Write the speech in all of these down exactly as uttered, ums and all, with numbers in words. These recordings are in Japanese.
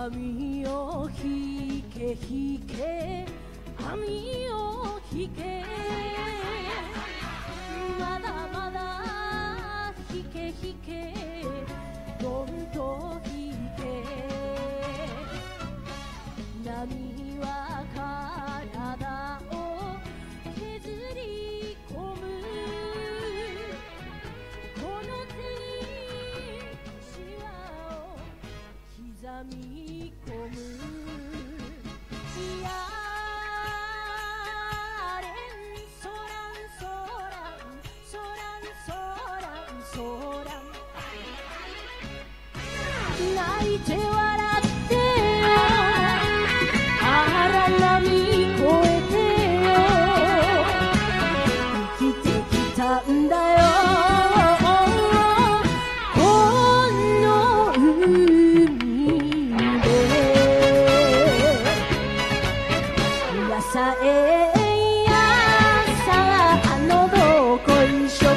網を引け引け網を引けまだまだ引け引けどんどん引け波は体を削り込むこの手にシワを刻み込むやれんそらんそらんそらんそらんそらん泣いて笑ってよ荒波越えてよ生きてきたんだよこの海でやさえやさあのどこいしょ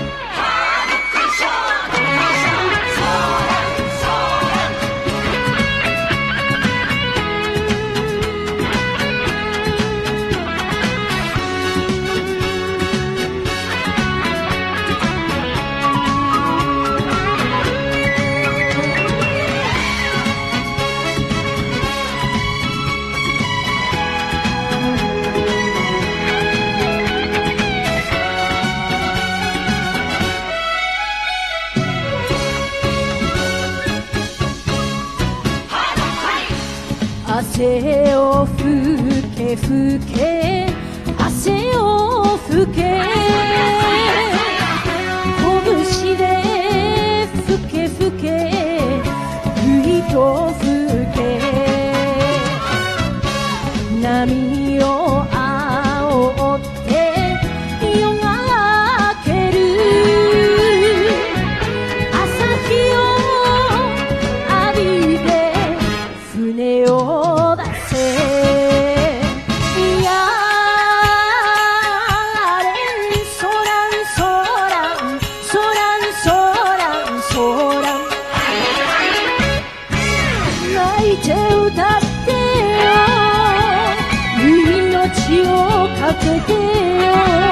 汗をふけふけ汗をふけ拳でふけふけふいとふけ波を煽って夜が明ける朝日を浴びて船をかけてよ